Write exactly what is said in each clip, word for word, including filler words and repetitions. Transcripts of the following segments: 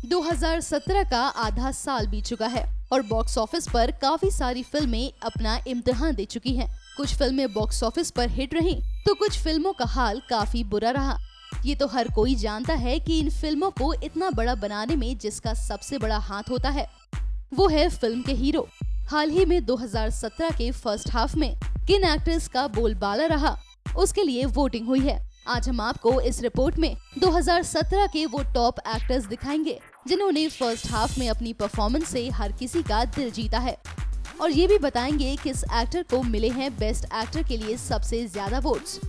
दो हज़ार सत्रह का आधा साल बीत चुका है और बॉक्स ऑफिस पर काफी सारी फिल्में अपना इम्तिहान दे चुकी हैं। कुछ फिल्में बॉक्स ऑफिस पर हिट रहीं, तो कुछ फिल्मों का हाल काफी बुरा रहा। ये तो हर कोई जानता है कि इन फिल्मों को इतना बड़ा बनाने में जिसका सबसे बड़ा हाथ होता है वो है फिल्म के हीरो। हाल ही में दो हज़ार सत्रह के फर्स्ट हाफ में किन एक्टर्स का बोलबाला रहा, उसके लिए वोटिंग हुई है। आज हम आपको इस रिपोर्ट में दो हज़ार सत्रह के वो टॉप एक्टर्स दिखाएंगे जिन्होंने फर्स्ट हाफ में अपनी परफॉर्मेंस से हर किसी का दिल जीता है, और ये भी बताएंगे किस एक्टर को मिले हैं बेस्ट एक्टर के लिए सबसे ज्यादा वोट्स।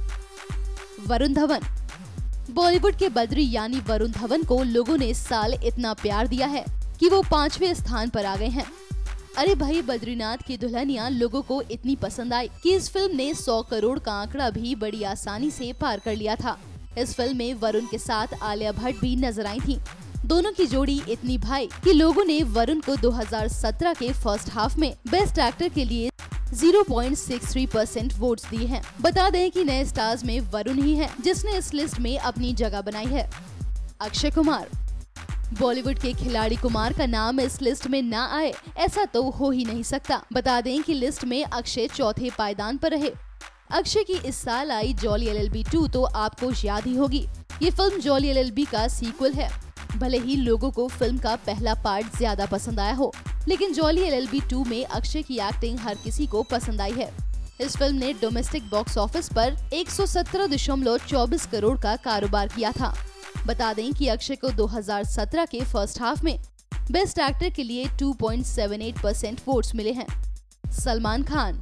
वरुण धवन। बॉलीवुड के बद्री यानी वरुण धवन को लोगों ने इस साल इतना प्यार दिया है कि वो पांचवें स्थान पर आ गए हैं। अरे भाई, बद्रीनाथ की दुल्हनिया लोगों को इतनी पसंद आई कि इस फिल्म ने सौ करोड़ का आंकड़ा भी बड़ी आसानी से पार कर लिया था। इस फिल्म में वरुण के साथ आलिया भट्ट भी नजर आई थी। दोनों की जोड़ी इतनी भाई कि लोगों ने वरुण को दो हज़ार सत्रह के फर्स्ट हाफ में बेस्ट एक्टर के लिए zero point six three percent votes दिए हैं। बता दें कि नए स्टार्स में वरुण ही है जिसने इस लिस्ट में अपनी जगह बनाई है। अक्षय कुमार। बॉलीवुड के खिलाड़ी कुमार का नाम इस लिस्ट में ना आए ऐसा तो हो ही नहीं सकता। बता दें कि लिस्ट में अक्षय चौथे पायदान पर रहे। अक्षय की इस साल आई Jolly L L B two तो आपको याद ही होगी। ये film Jolly L L B का सीक्वल है। भले ही लोगों को फिल्म का पहला पार्ट ज्यादा पसंद आया हो, लेकिन Jolly L L B two में अक्षय की एक्टिंग हर किसी को पसंद आई है। इस फिल्म ने डोमेस्टिक बॉक्स ऑफिस पर एक सौ सत्रह दशमलव चौबीस करोड़ का कारोबार किया था। बता दें कि अक्षय को दो हज़ार सत्रह के फर्स्ट हाफ में बेस्ट एक्टर के लिए दो पॉइंट सात आठ परसेंट वोट्स मिले हैं। सलमान खान।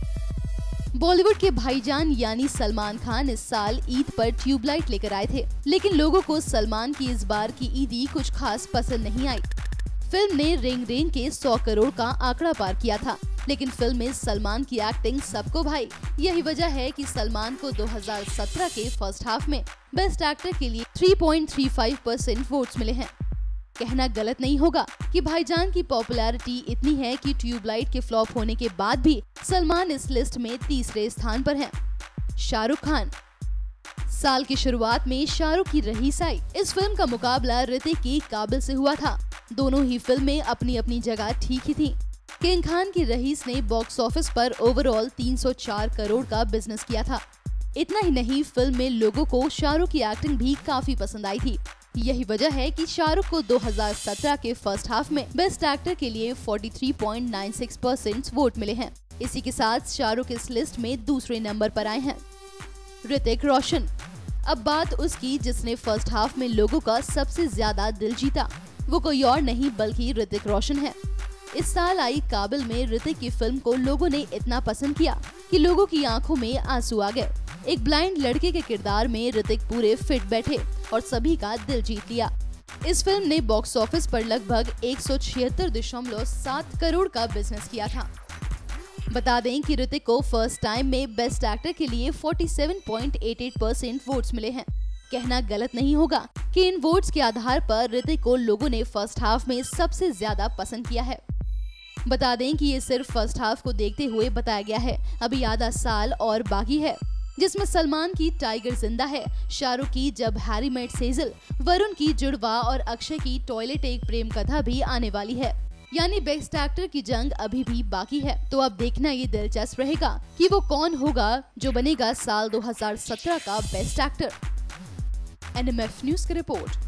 बॉलीवुड के भाईजान यानी सलमान खान इस साल ईद पर ट्यूबलाइट लेकर आए थे, लेकिन लोगों को सलमान की इस बार की ईदी कुछ खास पसंद नहीं आई। फिल्म ने रिंग रेंग के सौ करोड़ का आंकड़ा पार किया था, लेकिन फिल्म में सलमान की एक्टिंग सबको भाई। यही वजह है कि सलमान को दो हज़ार सत्रह के फर्स्ट हाफ में बेस्ट एक्टर के लिए तीन पॉइंट तीन पाँच परसेंट वोट्स मिले हैं। कहना गलत नहीं होगा कि भाईजान की पॉपुलैरिटी इतनी है कि ट्यूबलाइट के फ्लॉप होने के बाद भी सलमान इस लिस्ट में तीसरे स्थान पर हैं। शाहरुख खान। साल की शुरुआत में शाहरुख की रईस आई। इस फिल्म का मुकाबला ऋतिक की काबिल से हुआ था। दोनों ही फिल्में अपनी अपनी जगह ठीक ही थी। किंग खान की रईस ने बॉक्स ऑफिस पर ओवरऑल तीन सौ चार करोड़ का बिजनेस किया था। इतना ही नहीं, फिल्म में लोगों को शाहरुख की एक्टिंग भी काफी पसंद आई थी। यही वजह है कि शाहरुख को दो हज़ार सत्रह के फर्स्ट हाफ में बेस्ट एक्टर के लिए तैंतालीस पॉइंट नौ छह परसेंट वोट मिले हैं। इसी के साथ शाहरुख इस लिस्ट में दूसरे नंबर पर आए हैं। ऋतिक रोशन। अब बात उसकी जिसने फर्स्ट हाफ में लोगों का सबसे ज्यादा दिल जीता, वो कोई और नहीं बल्कि ऋतिक रोशन है। इस साल आई काबिल में ऋतिक की फिल्म को लोगों ने इतना पसंद किया कि लोगों की आंखों में आंसू आ गए। एक ब्लाइंड लड़के के किरदार में ऋतिक पूरे फिट बैठे और सभी का दिल जीत लिया। इस फिल्म ने बॉक्स ऑफिस पर लगभग एक सौ छिहत्तर दशमलव सात करोड़ का बिजनेस किया था। बता दें कि ऋतिक को फर्स्ट टाइम में बेस्ट एक्टर के लिए सैंतालीस पॉइंट आठ आठ परसेंट वोट्स मिले हैं। कहना गलत नहीं होगा कि इन वोट्स के आधार पर ऋतिक को लोगों ने फर्स्ट हाफ में सबसे ज्यादा पसंद किया है। बता दें कि ये सिर्फ फर्स्ट हाफ को देखते हुए बताया गया है। अभी आधा साल और बाकी है, जिसमें सलमान की टाइगर जिंदा है, शाहरुख की जब हैरी मेट सेजल, वरुण की जुड़वा और अक्षय की टॉयलेट एक प्रेम कथा भी आने वाली है। यानी बेस्ट एक्टर की जंग अभी भी बाकी है। तो अब देखना ये दिलचस्प रहेगा कि वो कौन होगा जो बनेगा साल दो हज़ार सत्रह का best actor. N M F news की रिपोर्ट।